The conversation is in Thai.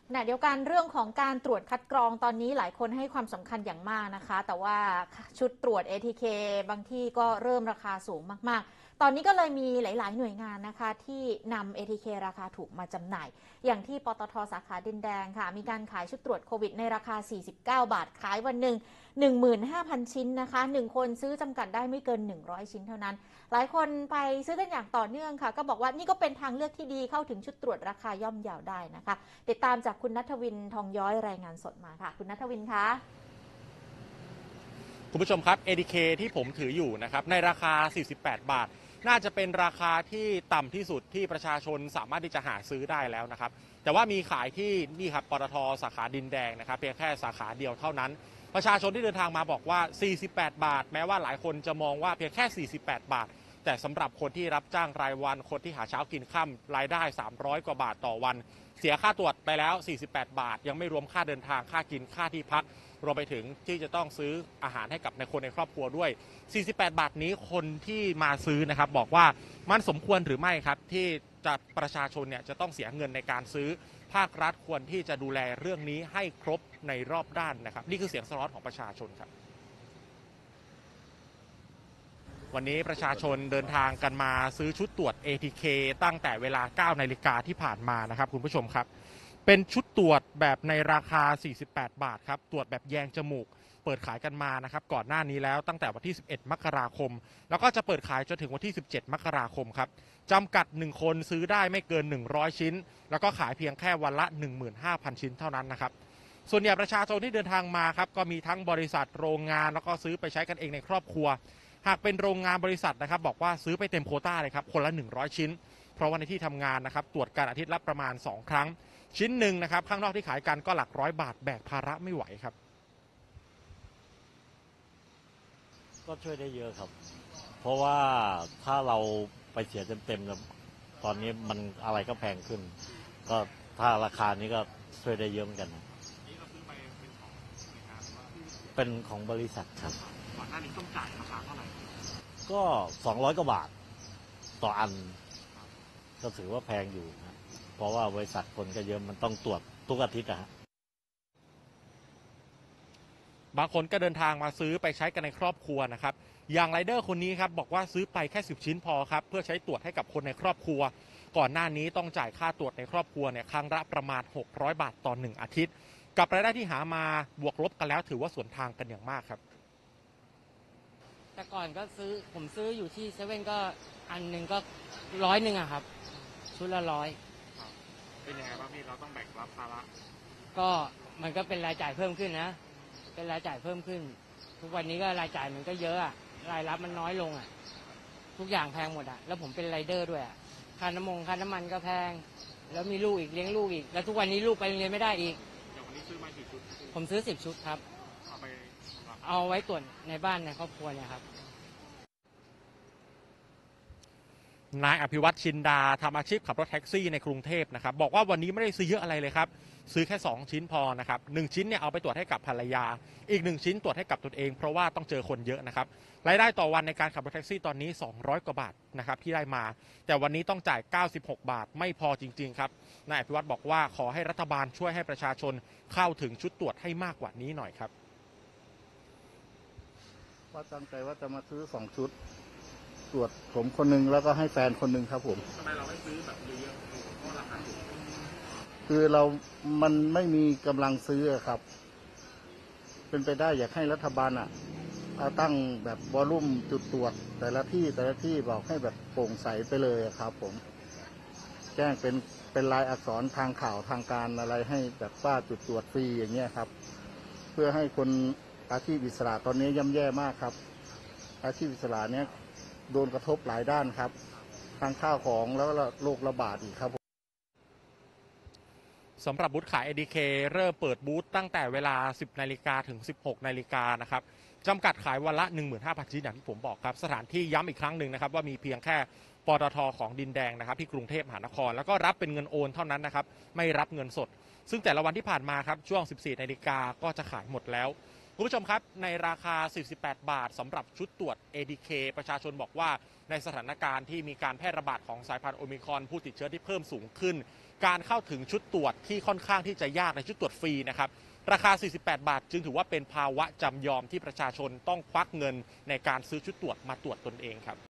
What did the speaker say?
ขณะเดียวกันเรื่องของการตรวจคัดกรองตอนนี้หลายคนให้ความสำคัญอย่างมากนะคะแต่ว่าชุดตรวจ ATK บางที่ก็เริ่มราคาสูงมากๆตอนนี้ก็เลยมีหลายๆหน่วยงานนะคะที่นำ ATK ราคาถูกมาจำหน่ายอย่างที่ปตท.สาขาดินแดงค่ะมีการขายชุดตรวจโควิดในราคา49 บาทขายวันหนึ่ง 15,000 ชิ้นนะคะ1คนซื้อจำกัดได้ไม่เกิน100ชิ้นเท่านั้นหลายคนไปซื้อกันอย่างต่อเนื่องค่ะก็บอกว่านี่ก็เป็นทางเลือกที่ดีเข้าถึงชุดตรวจราคาย่อมเยาได้นะคะติดตามจากคุณณัฐวินทองย้อยรายงานสดมาค่ะคุณณัฐวินคะคุณผู้ชมครับ ATK ที่ผมถืออยู่นะครับในราคา48 บาทน่าจะเป็นราคาที่ต่ำที่สุดที่ประชาชนสามารถที่จะหาซื้อได้แล้วนะครับแต่ว่ามีขายที่นี่ครับปตท.สาขาดินแดงนะครับเพียงแค่สาขาเดียวเท่านั้นประชาชนที่เดินทางมาบอกว่า48 บาทแม้ว่าหลายคนจะมองว่าเพียงแค่48 บาทแต่สำหรับคนที่รับจ้างรายวันคนที่หาเช้ากินค่ำรายได้300 กว่าบาทต่อวันเสียค่าตรวจไปแล้ว48 บาทยังไม่รวมค่าเดินทางค่ากินค่าที่พักรวมไปถึงที่จะต้องซื้ออาหารให้กับในคนในครอบครัวด้วย48 บาทนี้คนที่มาซื้อนะครับบอกว่ามันสมควรหรือไม่ครับที่จะประชาชนเนี่ยจะต้องเสียเงินในการซื้อภาครัฐควรที่จะดูแลเรื่องนี้ให้ครบในรอบด้านนะครับนี่คือเสียงสะท้อนของประชาชนครับวันนี้ประชาชนเดินทางกันมาซื้อชุดตรวจ ATK ตั้งแต่เวลา 9 นาฬิกาที่ผ่านมานะครับคุณผู้ชมครับเป็นชุดตรวจแบบในราคา48 บาทครับตรวจแบบแยงจมูกเปิดขายกันมานะครับก่อนหน้านี้แล้วตั้งแต่วันที่11 มกราคมแล้วก็จะเปิดขายจนถึงวันที่17 มกราคมครับจำกัด1คนซื้อได้ไม่เกิน100ชิ้นแล้วก็ขายเพียงแค่วันละ 15,000 ชิ้นเท่านั้นนะครับส่วนใหญ่ประชาชนที่เดินทางมาครับก็มีทั้งบริษัทโรงงานแล้วก็ซื้อไปใช้กันเองในครอบครัวหากเป็นโรงงานบริษัทนะครับบอกว่าซื้อไปเต็มโควต้าเลยครับคนละ100ชิ้นเพราะว่าในที่ทำงานนะครับตรวจการอาทิตย์ละประมาณ2 ครั้งชิ้นหนึ่งนะครับข้างนอกที่ขายกันก็หลัก100 บาทแบกภาระไม่ไหวครับก็ช่วยได้เยอะครับเพราะว่าถ้าเราไปเสียเต็มๆตอนนี้มันอะไรก็แพงขึ้นก็ถ้าราคานี้ก็ช่วยได้เยอะเหมือนกันเป็นของบริษัทครับก่อนหน้านี้ต้องจ่ายราคาเท่าไหร่ก็200 กว่าบาทต่ออันก็ถือว่าแพงอยู่นะเพราะว่าบริษัทคนก็เยอะมันต้องตรวจทุกอาทิตย์นะฮะบางคนก็เดินทางมาซื้อไปใช้กันในครอบครัวนะครับอย่างไรเดอร์คนนี้ครับบอกว่าซื้อไปแค่10 ชิ้นพอครับเพื่อใช้ตรวจให้กับคนในครอบครัวก่อนหน้านี้ต้องจ่ายค่าตรวจในครอบครัวเนี่ยครั้งละประมาณ600 บาทต่อ1 อาทิตย์กับรายได้ที่หามาบวกลบกันแล้วถือว่าสวนทางกันอย่างมากครับแต่ก่อนก็ผมซื้ออยู่ที่เซเว่นก็อันหนึ่งก็100อะครับชุดละ100 เป็นยังไงบ้างพี่เราต้องแบกรับภาระก็มันก็เป็นรายจ่ายเพิ่มขึ้นนะเป็นรายจ่ายเพิ่มขึ้นทุกวันนี้ก็รายจ่ายมันก็เยอะอะรายรับมันน้อยลงอะทุกอย่างแพงหมดอะแล้วผมเป็นไรเดอร์ด้วยอะค่าน้ำมันก็แพงแล้วมีลูกอีกเลี้ยงลูกอีกแล้วทุกวันนี้ลูกไปโรงเรียนไม่ได้อีกอย่างวันนี้ซื้อมากี่ชุดผมซื้อ10 ชุดครับเอาไว้ตรวจในบ้านในครอบครัวเนี่ยครับนายอภิวัตชินดาทำอาชีพขับรถแท็กซี่ในกรุงเทพนะครับบอกว่าวันนี้ไม่ได้ซื้อเยอะอะไรเลยครับซื้อแค่2 ชิ้นพอนะครับ1 ชิ้นเนี่ยเอาไปตรวจให้กับภรรยาอีก1 ชิ้นตรวจให้กับตนเองเพราะว่าต้องเจอคนเยอะนะครับรายได้ต่อวันในการขับรถแท็กซี่ตอนนี้200 กว่าบาทนะครับที่ได้มาแต่วันนี้ต้องจ่าย96 บาทไม่พอจริงๆครับนายอภิวัตบอกว่าขอให้รัฐบาลช่วยให้ประชาชนเข้าถึงชุดตรวจให้มากกว่านี้หน่อยครับว่าตั้งใจว่าจะมาซื้อ2 ชุดตรวจผมคนนึงแล้วก็ให้แฟนคนนึงครับผมทำไมเราไม่ซื้อแบบเยอะๆเพราะราคาถูกคือมันไม่มีกำลังซื้อครับเป็นไปได้อยากให้รัฐบาลเอาตั้งแบบวอลลุ่มจุดตรวจแต่ละที่บอกให้แบบโปร่งใสไปเลยครับผมแจ้งเป็นลายอักษรทางข่าวทางการอะไรให้แบบว่าจุดตรวจฟรีอย่างเงี้ยครับเพื่อให้คนอาชีพอิสระตอนนี้ย่ำแย่มากครับอาชีพอิสระเนี้ยโดนกระทบหลายด้านครับทั้งข้าวของแล้วโรคระบาดอีกครับสำหรับบูธขาย ATK เริ่มเปิดบูธตั้งแต่เวลา 10 นาฬิกาถึง 16 นาฬิกานะครับจำกัดขายวันละ 15,000 ชิ้นอย่างที่ผมบอกครับสถานที่ย้ำอีกครั้งหนึ่งนะครับว่ามีเพียงแค่ปตท.ของดินแดงนะครับที่กรุงเทพมหานครแล้วก็รับเป็นเงินโอนเท่านั้นนะครับไม่รับเงินสดซึ่งแต่ละวันที่ผ่านมาครับช่วง 14 นาฬิกาก็จะขายหมดแล้วคุณผู้ชมครับในราคา 48 บาทสำหรับชุดตรวจ ATK ประชาชนบอกว่าในสถานการณ์ที่มีการแพร่ระบาดของสายพันธุ์โอมิครอนผู้ติดเชื้อที่เพิ่มสูงขึ้นการเข้าถึงชุดตรวจที่ค่อนข้างที่จะยากในชุดตรวจฟรีนะครับราคา 48 บาทจึงถือว่าเป็นภาวะจำยอมที่ประชาชนต้องควักเงินในการซื้อชุดตรวจมาตรวจตนเองครับ